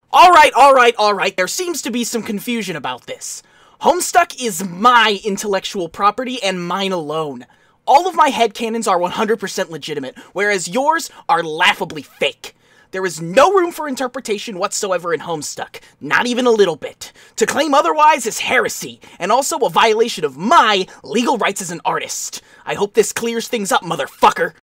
Alright, there seems to be some confusion about this. Homestuck is my intellectual property and mine alone. All of my headcanons are 100% legitimate, whereas yours are laughably fake. There is no room for interpretation whatsoever in Homestuck, not even a little bit. To claim otherwise is heresy, and also a violation of my legal rights as an artist. I hope this clears things up, motherfucker.